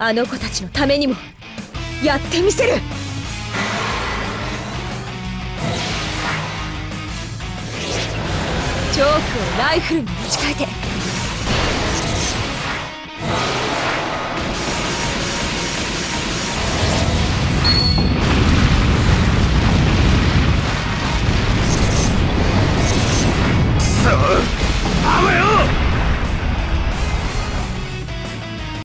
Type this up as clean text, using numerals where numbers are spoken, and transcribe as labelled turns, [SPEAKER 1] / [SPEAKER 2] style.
[SPEAKER 1] あの子たちのためにもやってみせる。チョークをライフルに持ち替えて